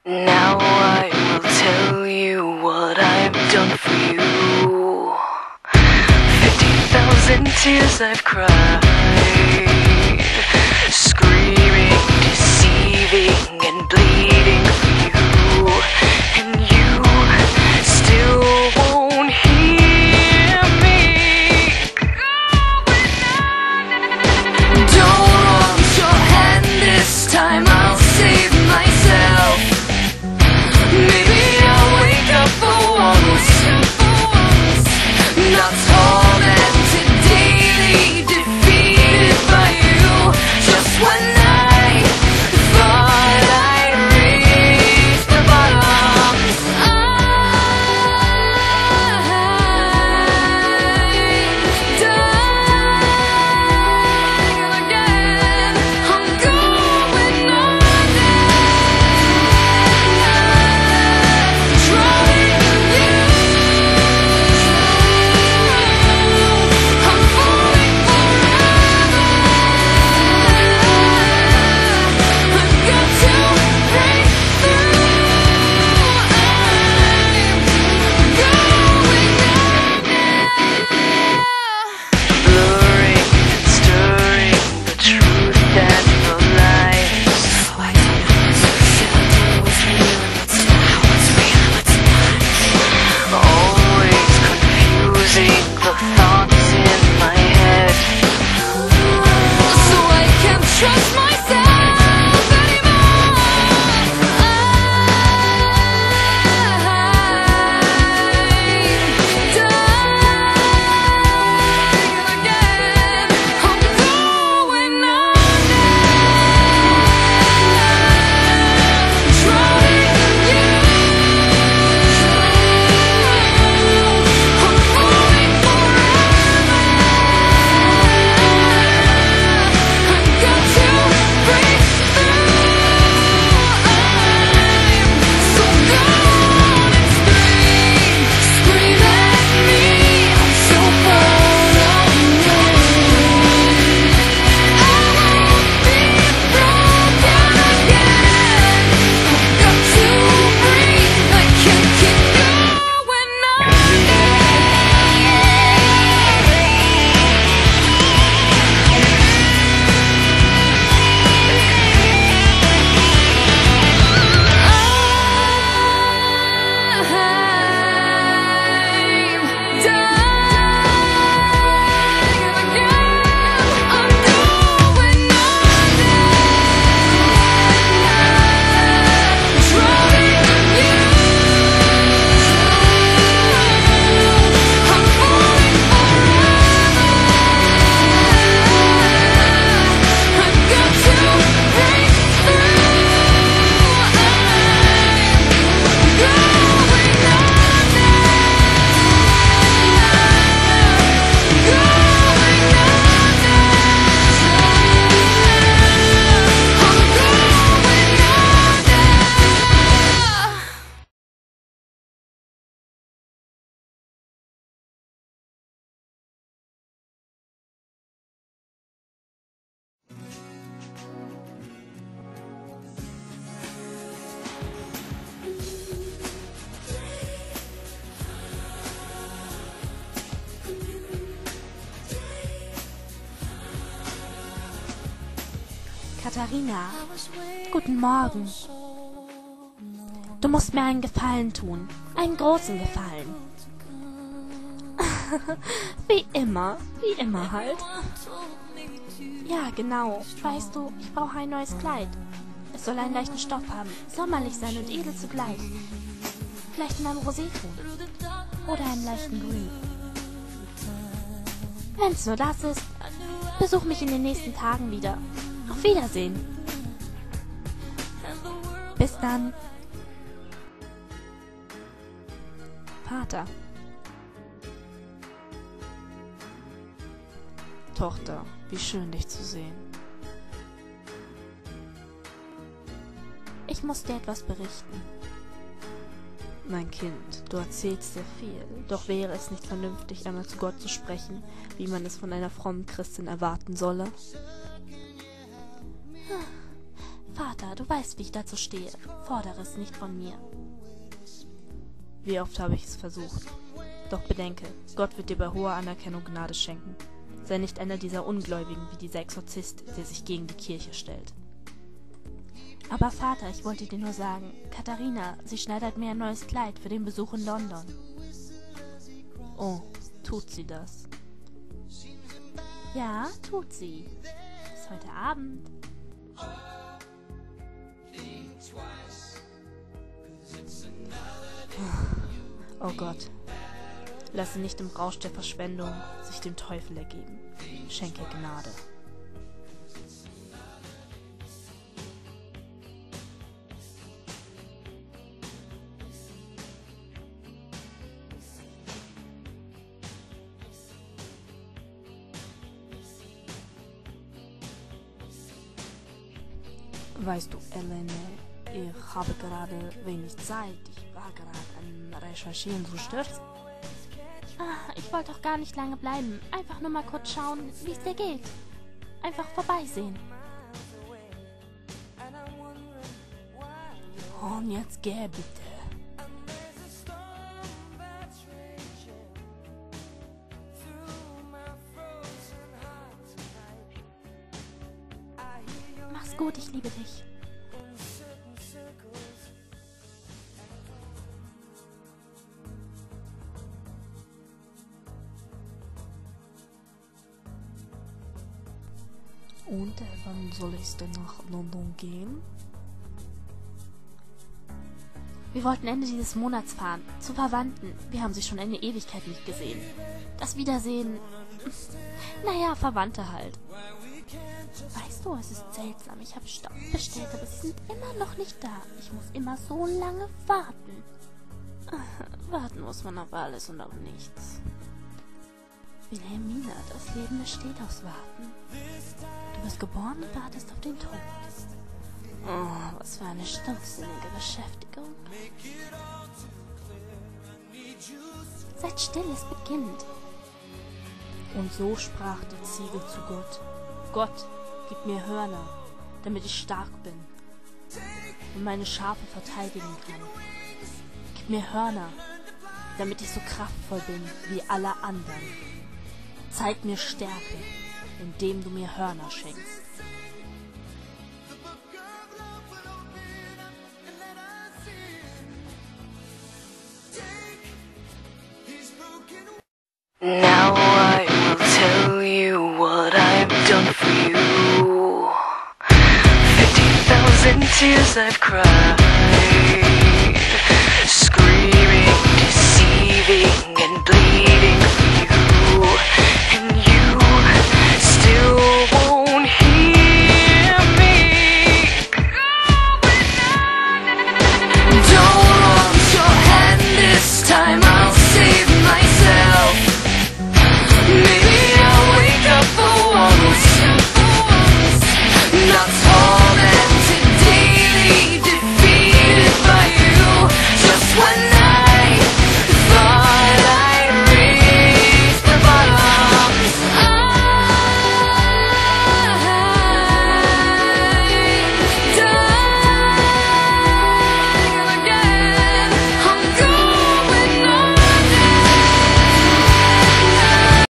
Now I will tell you what I've done for you. 50,000 tears I've cried, screaming, deceiving, and bleeding for you. And you still won't hear me. Don't want your hand this time, I'll save myself. Maybe I'll wake up for once, not tormented daily, defeated by you. Just when I thought I'd reached the bottom, I'm dying again. I'm going under, drowning you. I'm falling forever. I've got to break through. I'm going under. Blurring and stirring the truth and the lies. Oh, I don't know what's real, what's real, what's not, what's real, what's not. Always confusing the thoughts in my head. So I can't trust myself anymore. I'm dying again. I'm going under, drowning you. I'm falling forever. I've got to break through. I'm so gone and scream at me. I'm so far away. I won't be broken again. I've got to breathe. I can't keep going Katharina, guten Morgen. Du musst mir einen Gefallen tun. Einen großen Gefallen. Wie immer halt. Ja, genau. Weißt du, ich brauche ein neues Kleid. Es soll einen leichten Stoff haben, sommerlich sein und edel zugleich. Vielleicht in einem Roséton. Oder einem leichten Grün. Wenn's nur das ist, besuch mich in den nächsten Tagen wieder. Auf Wiedersehen. Bis dann. Vater. Tochter, wie schön, dich zu sehen. Ich muss dir etwas berichten. Mein Kind, du erzählst sehr viel, doch wäre es nicht vernünftig, einmal zu Gott zu sprechen, wie man es von einer frommen Christin erwarten solle? Vater, Vater, du weißt, wie ich dazu stehe. Fordere es nicht von mir. Wie oft habe ich es versucht. Doch bedenke, Gott wird dir bei hoher Anerkennung Gnade schenken. Sei nicht einer dieser Ungläubigen wie dieser Exorzist, der sich gegen die Kirche stellt. Aber Vater, ich wollte dir nur sagen, Katharina, sie schneidert mir ein neues Kleid für den Besuch in London. Oh, tut sie das? Ja, tut sie. Bis heute Abend. Oh Gott, lasse nicht im Rausch der Verschwendung sich dem Teufel ergeben. Schenke Gnade. Weißt du, Elene, ich habe gerade wenig Zeit. Ich war gerade am Recherchieren, so stört's. Ich wollte doch gar nicht lange bleiben. Einfach nur mal kurz schauen, wie es dir geht. Einfach vorbeisehen. Und jetzt geh bitte. Mach's gut, ich liebe dich. Und wann soll es denn nach London gehen? Wir wollten Ende dieses Monats fahren. Zu Verwandten. Wir haben sie schon eine Ewigkeit nicht gesehen. Das Wiedersehen... Naja, Verwandte halt. Weißt du, es ist seltsam. Ich habe Staub bestellt, aber sie sind immer noch nicht da. Ich muss immer so lange warten. Warten muss man auf alles und auf nichts. Wilhelmina, das Leben besteht aus Warten. Du bist geboren und wartest auf den Tod. Oh, was für eine stumpfsinnige Beschäftigung. Seid still, es beginnt. Und so sprach die Ziege zu Gott. Gott, gib mir Hörner, damit ich stark bin und meine Schafe verteidigen kann. Gib mir Hörner, damit ich so kraftvoll bin wie alle anderen. Zeig mir Stärke, indem du mir Hörner schenkst. Now I will tell you what I've done for you. 50,000 tears I've cried.